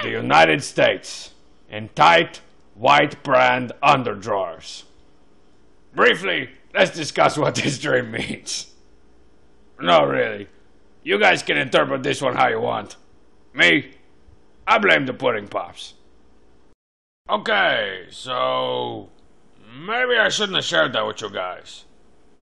the United States in tight, white brand underdrawers. Briefly, let's discuss what this dream means. No, really. You guys can interpret this one how you want. Me, I blame the pudding pops. Okay, so maybe I shouldn't have shared that with you guys.